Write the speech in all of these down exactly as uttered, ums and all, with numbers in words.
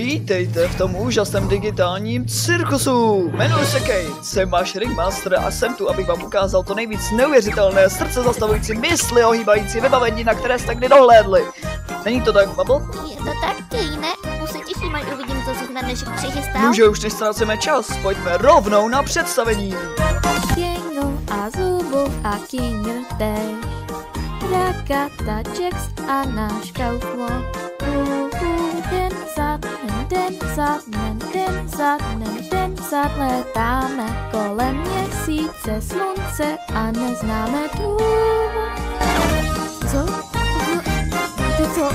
Vítejte v tom úžasném digitálním cirkusu. Jmenuji se Kate, jsem váš ringmaster a jsem tu, abych vám ukázal to nejvíc neuvěřitelné, srdce zastavující, mysli ohýbající vybavení, na které jste kdy dohlédli. Není to tak, Bubble? Je to tak, Kane. Už se těším, až uvidím, co si na dnešek přichystal. Může už nestrácíme čas, pojďme rovnou na představení. Jingle a Zubu a Kinger též. Rakata, Jax a náš Kaufmo. Uhu, den za dnem, den za dnem, den za dnem, den za dnem. Letáme kolem měsíce, slunce a neznáme důvod. Co? Ty co?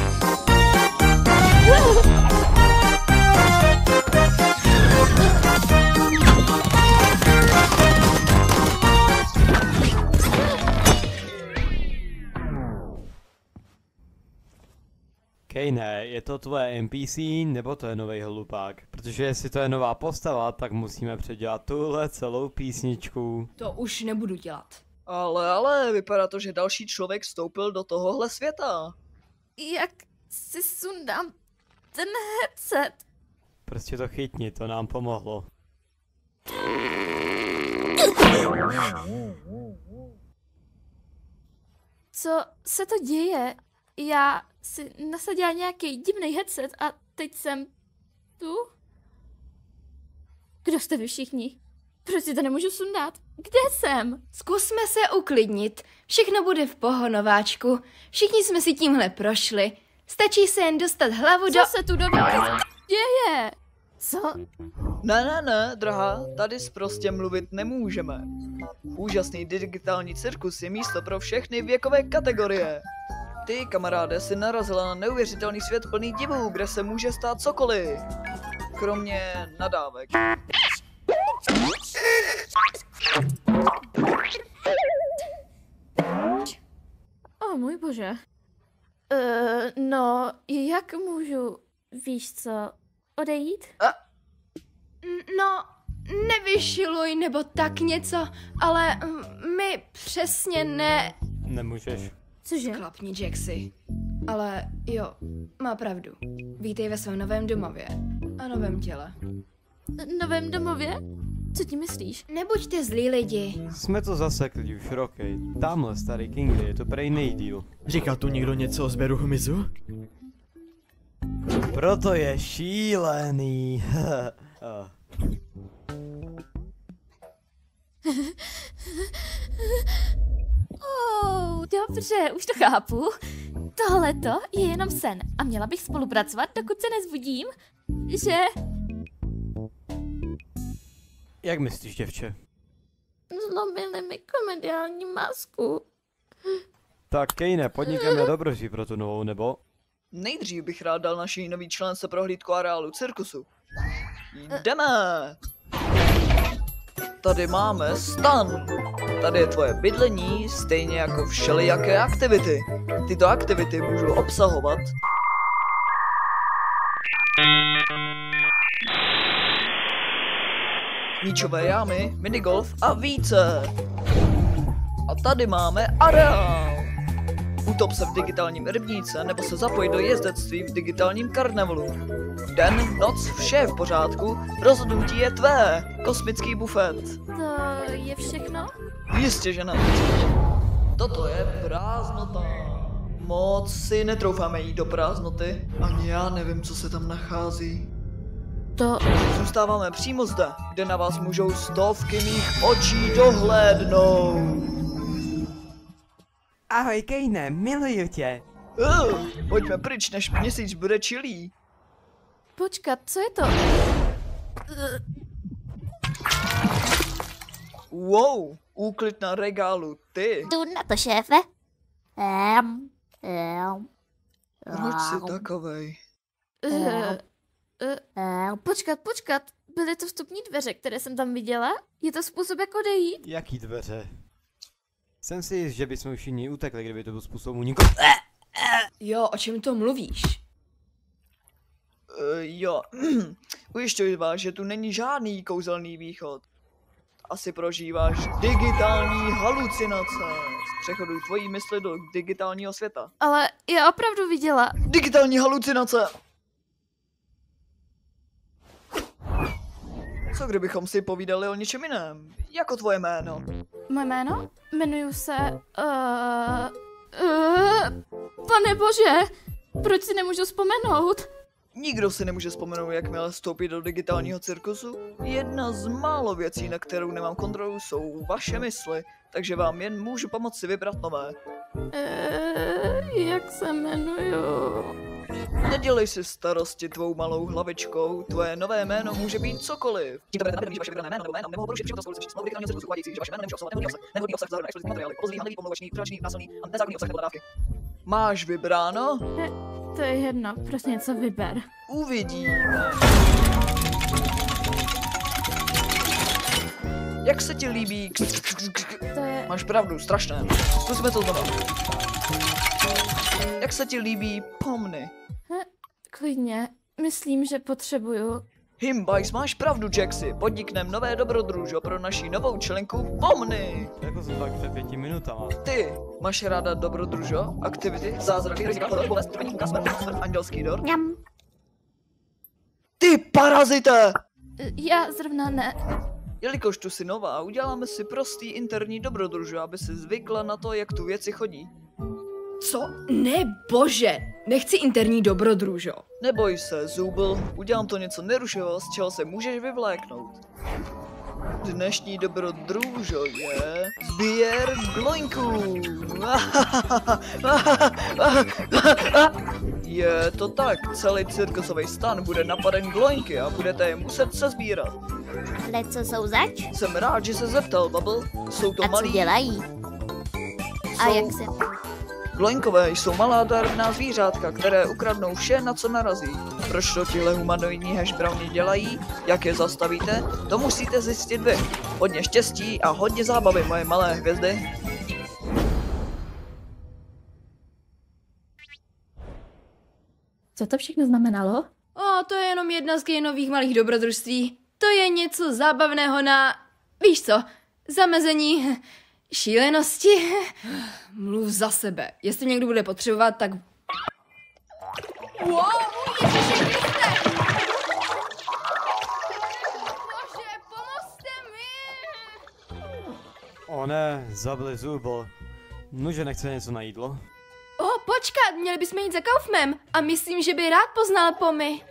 Kane, je to tvoje N P C nebo to je nový hlupák? Protože jestli to je nová postava, tak musíme předělat tuhle celou písničku. To už nebudu dělat. Ale, ale, vypadá to, že další člověk vstoupil do tohohle světa. Jak si sundám ten headset? Prostě to chytni, to nám pomohlo. Co se to děje? Já si nasadila nějaký divný headset a teď jsem tu? Kdo jste vy všichni? Proč si to nemůžu sundat? Kde jsem? Zkusme se uklidnit. Všechno bude v pohonováčku. Všichni jsme si tímhle prošli. Stačí se jen dostat hlavu Co do... se tu do děje? Co? Ne, ne, ne, drahá, tady prostě mluvit nemůžeme. Úžasný digitální cirkus je místo pro všechny věkové kategorie. Ty, kamaráde, si narazila na neuvěřitelný svět plný divů, kde se může stát cokoliv. Kromě nadávek. O můj bože. Uh, no, jak můžu, víš co, odejít? A? No, nevyšiluj nebo tak něco, ale my přesně ne... Nemůžeš. Cože? Klapni, Jaxi. Ale jo, má pravdu. Vítej ve svém novém domově a novém těle. Novém domově? Co ti myslíš? Nebuďte zlí lidi. Jsme to zasekli už roky. Tamhle starý King je to prej nejdýl. Říkal tu někdo něco o sběru hmyzu? Proto je šílený. Oh, dobře, už to chápu. Tohleto je jenom sen a měla bych spolupracovat, dokud se nezbudím, že... Jak myslíš, děvče? Zlomili mi komediální masku. Tak Kane, podnikeme dobroží pro tu novou, nebo? Nejdřív bych rád dal naší nový člence prohlídku areálu cirkusu. Jdeme! Tady máme stan. Tady je tvoje bydlení, stejně jako všelijaké aktivity. Tyto aktivity můžou obsahovat míčové jámy, minigolf a více. A tady máme areál. Utop se v digitálním rybníce nebo se zapojit do jezdectví v digitálním karnevalu. Den, noc, vše je v pořádku, rozhodnutí je tvé, kosmický bufet. To je všechno? Jistě, že ne. Toto je prázdnota. Moc si netroufáme jít do prázdnoty, ani já nevím, co se tam nachází. To... Zůstáváme přímo zde, kde na vás můžou stovky mých očí dohlédnout. Ahoj Kane, miluju tě. Uh, pojďme pryč, než měsíc bude čilý. Počkat, co je to? Wow, úklid na regálu, ty. Jdu na to, šéfe. Um, um, Proč jsi takovej? Uh, uh, um. počkat, počkat. Byly to vstupní dveře, které jsem tam viděla? Je to způsob, jak odejít? Jaký dveře? Jsem si jist, že bychom všichni utekli, kdyby to byl způsob úniku. Jo, o čem to mluvíš? Uh, jo, ujišťuji vás, že tu není žádný kouzelný východ. Asi prožíváš digitální halucinace z přechodu tvojí mysli do digitálního světa. Ale já opravdu viděla. Digitální halucinace! Co kdybychom si povídali o něčem jiném? Jako tvoje jméno. Moje jméno? Jmenuju se... Uh, uh, pane bože, proč si nemůžu vzpomenout? Nikdo si nemůže vzpomenout, jakmile vstoupit do digitálního cirkusu. Jedna z málo věcí, na kterou nemám kontrolu, jsou vaše mysli, takže vám jen můžu pomoci vybrat nové. Uh, jak se jmenuju? Nedělej si starosti tvou malou hlavičkou, tvoje nové jméno může být cokoliv. Tímto budete navědomí, že vaše vybrané jméno nebo jméno nemohou porušit přímo spolu se smlouvou digitálního cirkusu uvádějící, že vaše jméno nemůže obsahovat nevhodný obsah, nevhodný obsah zároveň explozivní materiály, obozlivý, handlivý, pomlouvačný, přenášený, násilný a nezákonný obsah nebo dávky. Máš vybráno? Ne, to je jedno, prostě něco vyber. Uvidíme. Jak se ti líbí? To je... Máš pravdu, strašné. Zkusíme to znovu. Jak se ti líbí pomny? Klidně, myslím, že potřebuju... Himbajs, máš pravdu, Jaxi. Podniknem nové dobrodružo pro naši novou členku pomny. Jako jsem tak před pěti minutama. Ty, máš ráda dobrodružo, aktivity, zázraky, rizika, horor, bolest, trpení, úkaz, smrt, smrt, andělský dor? Mňam. Ty parazité! Já zrovna ne. Jelikož tu jsi nová, uděláme si prostý interní dobrodružo, aby si zvykla na to, jak tu věci chodí. Co? Ne, bože, nechci interní dobrodružo. Neboj se, Zubl, udělám to něco nerušivého, z čeho se můžeš vyvléknout. Dnešní dobrodružo je sběr gloinků. Je to tak, celý cirkusový stan bude napaden gloinky a budete je muset sezbírat. Ale co jsou zač? Jsem rád, že se zeptal, Bubble. Jsou to A co malí... dělají? A Jsou- jak se... Gloinkové jsou malá darvná zvířátka, které ukradnou vše, na co narazí. Proč to tihle humanoidní hashbrowni dělají? Jak je zastavíte? To musíte zjistit vy. Hodně štěstí a hodně zábavy, moje malé hvězdy. Co to všechno znamenalo? O, to je jenom jedna z gejnových malých dobrodružství. To je něco zábavného na... Víš co? Zamezení... šílenosti. Mluv za sebe. Jestli někdo bude potřebovat, tak... Wow, Ježiši Kriste! Bože, pomozte mi! O ne, zabili Zubl. Nuže nechce něco na jídlo? O, počkat, měli bychom jít za Kaufmem a myslím, že by rád poznal Pomy.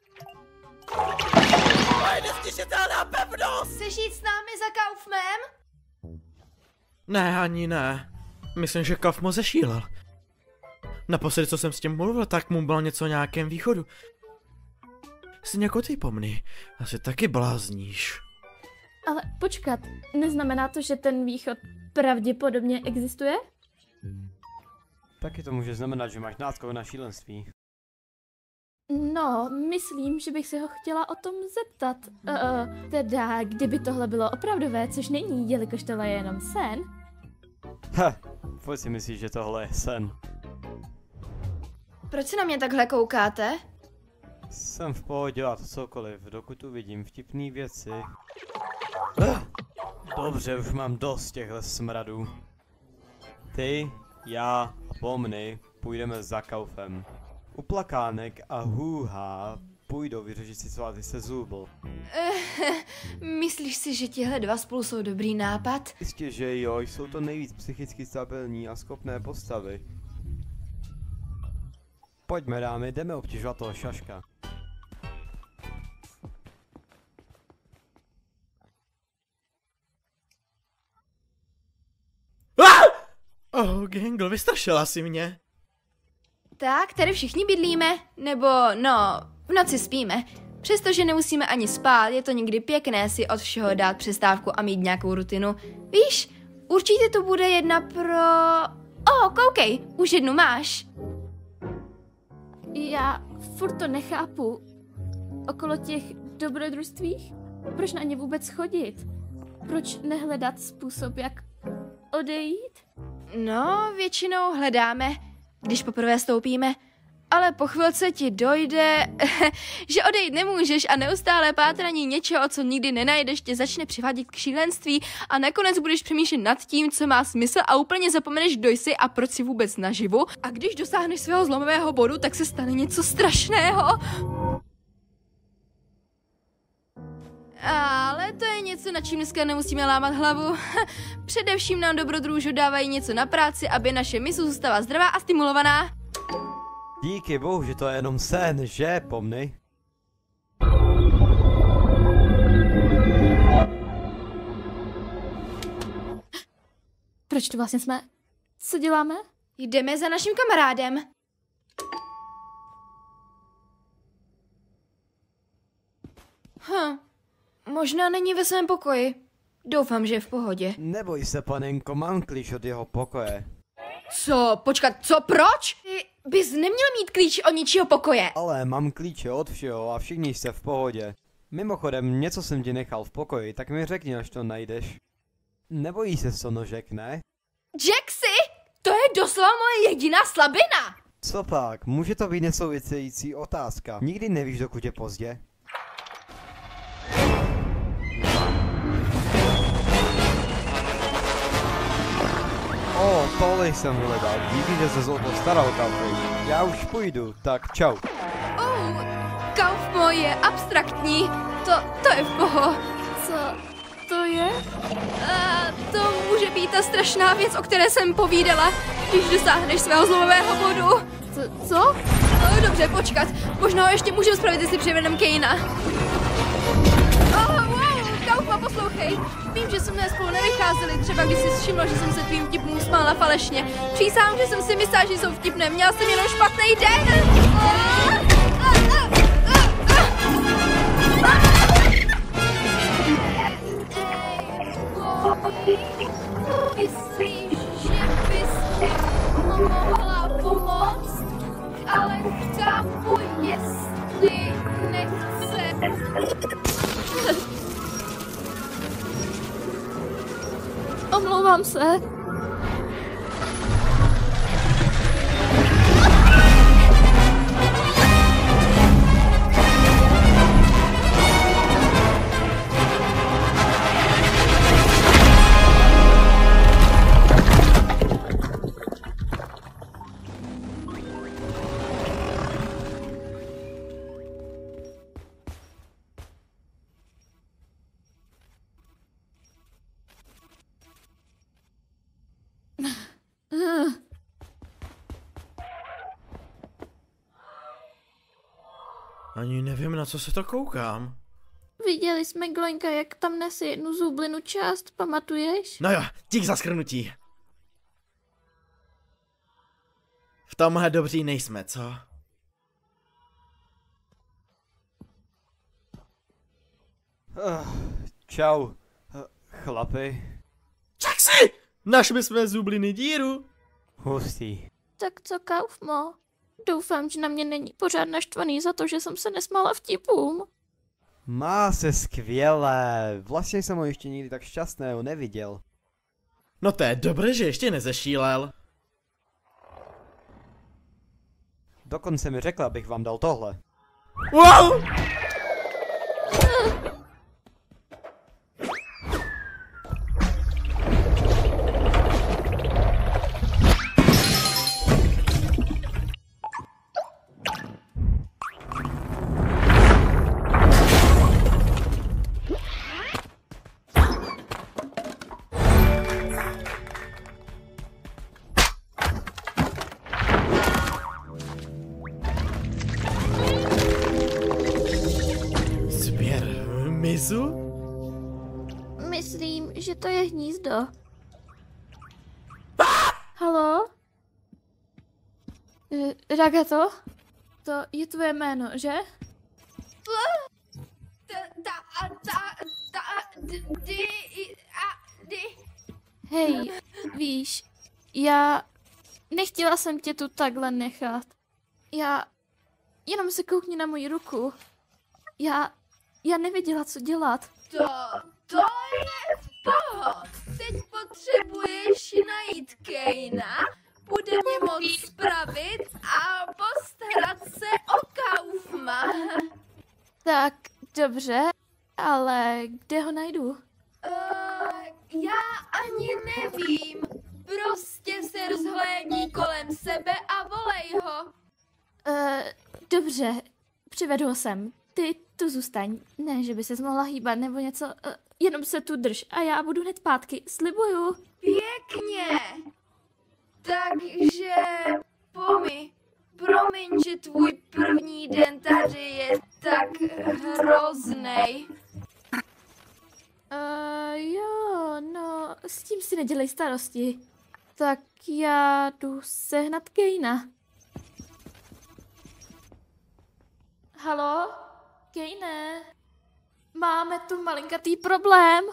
Chceš jít s námi za Kaufmem? Ne, ani ne. Myslím, že Kauf mu zešílel. Naposledy, co jsem s tím mluvil, tak mu bylo něco o nějakém východu. Jsi jako ty pomny. Asi taky blázníš. Ale počkat, neznamená to, že ten východ pravděpodobně existuje? Taky to může znamenat, že máš náckou na šílenství. No, myslím, že bych se ho chtěla o tom zeptat. Uh, teda, kdyby tohle bylo opravdové, což není, jelikož tohle je jenom sen. Heh, pojď si myslíš, že tohle je sen. Proč se na mě takhle koukáte? Jsem v pohodě dělat cokoliv, dokud uvidím vtipný věci. Eh, Dobře, už mám dost těchto smradů. Ty, já a Pomny půjdeme za Kaufem. U Plakánek a Hůha půjdou vyřešit situaci se Zubl. Myslíš si, že tihle dva spolu jsou dobrý nápad? Jistě, že jo, jsou to nejvíc psychicky stabilní a schopné postavy. Pojďme dámy, jdeme obtěžovat toho šaška. Oh, Gangle, vystrašila si mě. Tak, tady všichni bydlíme, nebo no, v noci spíme. Přestože nemusíme ani spát, je to někdy pěkné si od všeho dát přestávku a mít nějakou rutinu. Víš, určitě to bude jedna pro... O, oh, koukej, už jednu máš. Já furt to nechápu. Okolo těch dobrodružstvích? Proč na ně vůbec chodit? Proč nehledat způsob, jak odejít? No, většinou hledáme, když poprvé stoupíme, ale po chvilce ti dojde, že odejít nemůžeš a neustále pátraní něčeho, co nikdy nenajdeš, tě začne přivádět k šílenství a nakonec budeš přemýšlet nad tím, co má smysl a úplně zapomeneš, kdo jsi a proč jsi vůbec naživu. A když dosáhneš svého zlomového bodu, tak se stane něco strašného. A Ale to je něco, na čím dneska nemusíme lámat hlavu. Především nám dobrodružo dávají něco na práci, aby naše mysl zůstala zdravá a stimulovaná. Díky bohu, že to je jenom sen, že, pomny? Proč tu vlastně jsme? Co děláme? Jdeme za naším kamarádem. Hm, možná není ve svém pokoji. Doufám, že je v pohodě. Neboj se, panenko, mám klíč od jeho pokoje. Co? Počkat, co? Proč? Ty bys neměl mít klíč od ničího pokoje. Ale mám klíče od všeho a všichni jste v pohodě. Mimochodem, něco jsem ti nechal v pokoji, tak mi řekni, až to najdeš. Nebojí se co nožek, ne? Jaxi, to je doslova moje jediná slabina. Co pak? Může to být nesouvisející otázka. Nikdy nevíš, dokud je pozdě. O, tohle jsem hledal. Díky, že se o to staral, Kaufmo. Já už půjdu, tak čau. Oh, Kaufmo je abstraktní. To, to je v poho. Co to je? A to může být ta strašná věc, o které jsem povídala, když dosáhneš svého zlomového bodu. Co? co? No, dobře, počkat. Možná ho ještě můžeme spravit, jestli přivedem Kejna. Oh, wow, Kaufmo, poslouchej. Vím, že jsme spolu nevycházeli, třeba když jsi všiml, že jsem se tvým vtipům smála falešně. Přísahám, že jsem si myslela, že jsou vtipné. Měla jsem jenom špatný den. Myslíš, že bys mi mohla pomoct? Ale chápu, jestli nechce. Omlouvám se. Ani nevím, na co se to koukám. Viděli jsme Gloinka, jak tam nese jednu zublinu část, pamatuješ? No jo, dík za shrnutí. V tomhle dobří nejsme, co? Uh, čau, uh, chlapi. Jaxi! Našli jsme zubliny díru. Hustý. Tak co, Kaufmo? Doufám, že na mě není pořád naštvaný za to, že jsem se nesmála vtipům. Má se skvěle. Vlastně jsem ho ještě nikdy tak šťastného neviděl. No to je dobré, že ještě nezešílel. Dokonce mi řekla, abych vám dal tohle. Wow! Mizu? Myslím, že to je hnízdo. Halo? Eh, Ragato? To je tvoje jméno, že? Hej, víš, já nechtěla jsem tě tu takhle nechat. Já jenom se koukni na moji ruku. Já Já nevěděla, co dělat. To, to je v poho. Teď potřebuješ najít Kejna, bude mě moct spravit a postarat se o Kaufma. Tak, dobře, ale kde ho najdu? Uh, já ani nevím. Prostě se rozhlédni kolem sebe a volej ho. Uh, dobře, přivedu ho sem. ty tu zůstaň. Ne, že by se mohla hýbat nebo něco, uh, jenom se tu drž a já budu hned zpátky, slibuju. Pěkně. Takže, Pomi, promiň, že tvůj první den tady je tak hroznej. Uh, jo, no, s tím si nedělej starosti. Tak já jdu sehnat Kejna. Halo? Kejne? Máme tu malinkatý problém.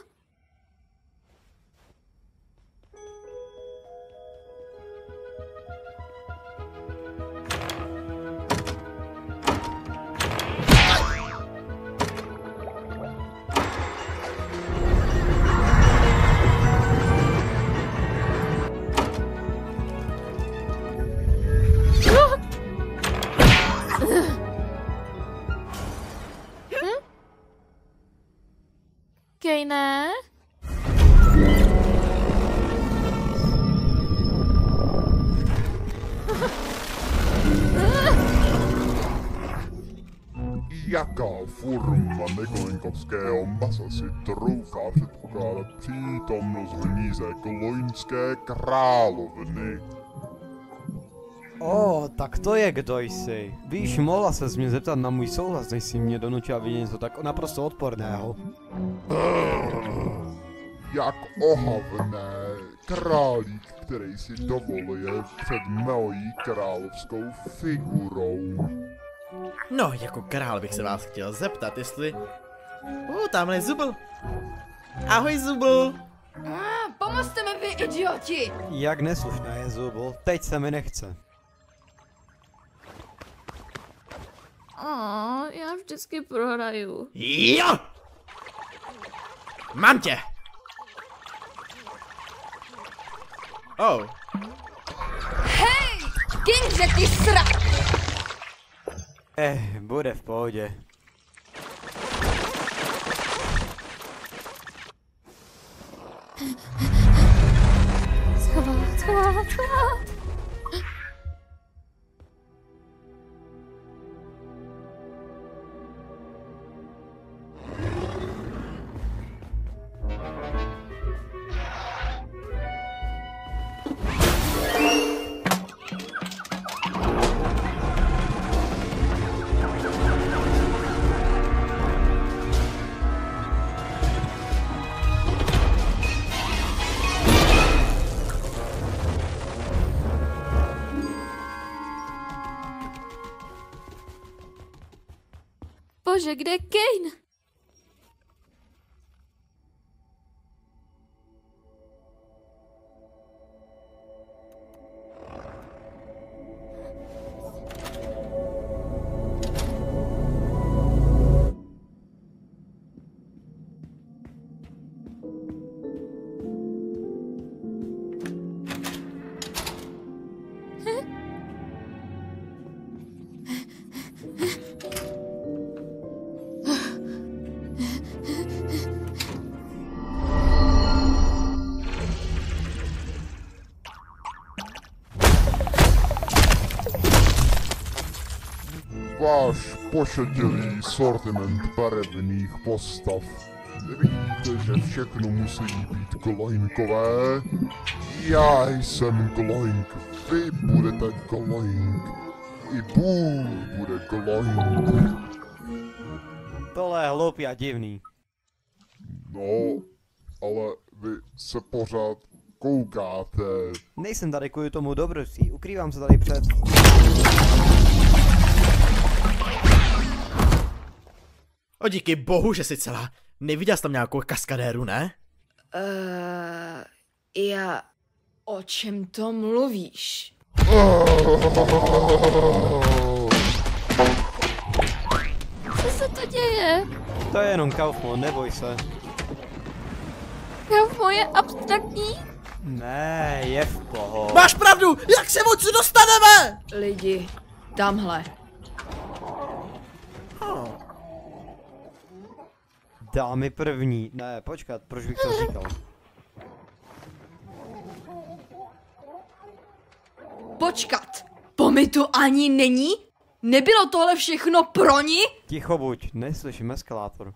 Kejne? Jaká forma negolinkovského masa si troufá předpokládat přítomnost v hníze Gloinské královny? O, tak to je, kdo jsi. Víš, mohla ses mě zeptat na můj souhlas, než si mě donutila vidět něco tak naprosto odporného. Jak ohavné, králík, který si dovoluje před mojí královskou figurou. No, jako král bych se vás chtěl zeptat, jestli... O, tamhle je Zubl. Ahoj, Zubl. Ah, pomozte mi, vy idioti! Jak neslušná je Zubl, teď se mi nechce. Oh, já vždycky prohraju. Jo! Mám tě! Oh. Hej! Kingře, ty sra... Eh, bude v pohodě. Schovat, schovat, schovat. Bože, kde je Kane? Váš pošetilý sortiment barevných postav. Víte, že všechno musí být Gloinkové? Já jsem Gloink, vy budete Gloink. I Bůh bude Gloink. Tohle je hloupý a divný. No, ale vy se pořád koukáte. Nejsem tady kvůli tomu dobrodružství, ukrývám se tady před... O, díky bohu, že jsi celá. Neviděl jsi tam nějakou kaskadéru, ne? Uh, já... O čem to mluvíš? Co se to děje? To je jenom Kaufman, neboj se. Kaufman je abstraktní? Ne, je v pohodě. Máš pravdu, jak se moc dostaneme? Lidi, tamhle. Dámy první. Ne, počkat, proč bych to říkal? Počkat, Pomi tu ani není? Nebylo tohle všechno pro ní? Ticho buď, neslyším eskalátor.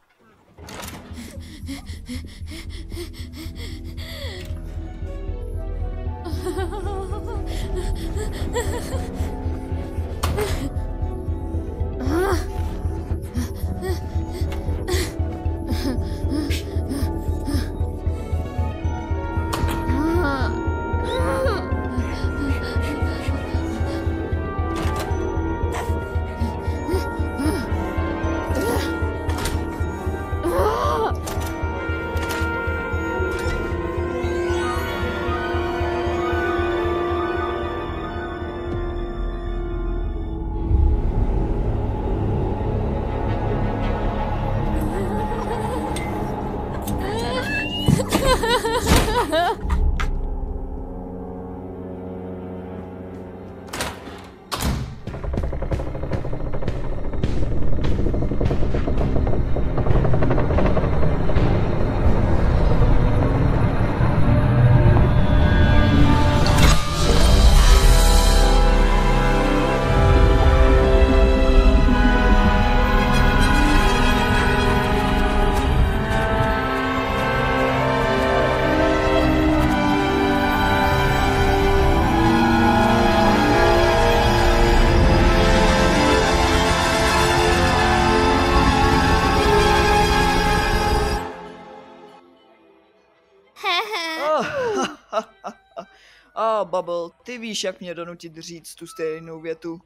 A Bubble, ty víš, jak mě donutit říct tu stejnou větu.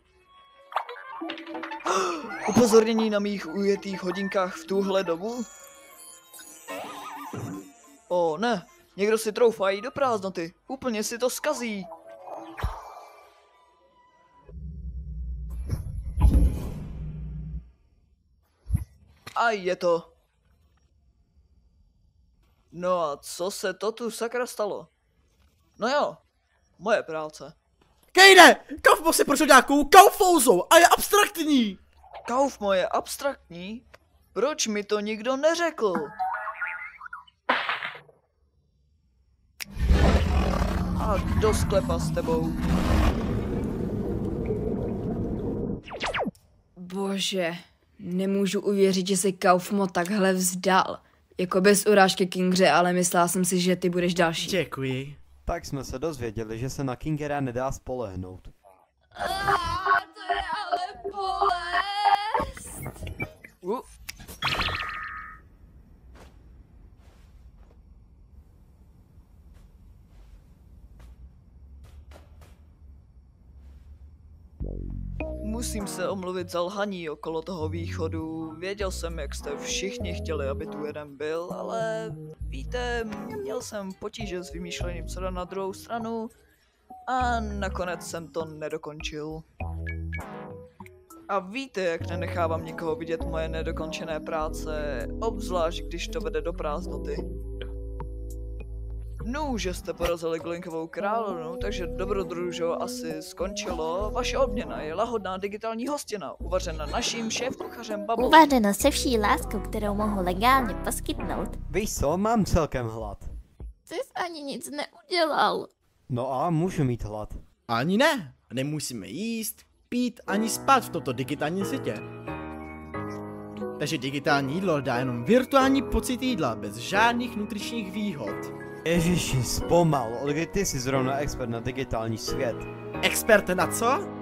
Upozornění na mých ujetých hodinkách v tuhle dobu? O ne, někdo si troufá jít do prázdnoty, úplně si to zkazí. A je to. No a co se to tu sakra stalo? No jo, moje práce. Kejde! Kaufmo si prošel nějakou kaufouzou a je abstraktní! Kaufmo je abstraktní? Proč mi to nikdo neřekl? A do sklepa s tebou. Bože, nemůžu uvěřit, že se Kaufmo takhle vzdal. Jako bez urážky Kingře, ale myslela jsem si, že ty budeš další. Děkuji. Tak jsme se dozvěděli, že se na Kingera nedá spolehnout. Ah, to je ale bolest. Uh. Musím se omluvit za lhaní okolo toho východu. Věděl jsem, jak jste všichni chtěli, aby tu jeden byl, ale víte, měl jsem potíže s vymýšlením co dá na druhou stranu a nakonec jsem to nedokončil. A víte, jak nenechávám nikoho vidět moje nedokončené práce, obzvlášť když to vede do prázdnoty. No, že jste porazili Glinkovou královnu, takže dobrodružo asi skončilo. Vaše odměna je lahodná digitální hostina, uvařena naším šéfkuchařem Bubble. Uvařeno se vší láskou, kterou mohu legálně poskytnout. Víš co, mám celkem hlad. Ty jsi ani nic neudělal. No a můžu mít hlad. Ani ne. Nemusíme jíst, pít ani spát v tomto digitálním světě. Takže digitální jídlo dá jenom virtuální pocit jídla bez žádných nutričních výhod. Ježiši, zpomal, od kdy ty jsi zrovna expert na digitální svět? Expert na co?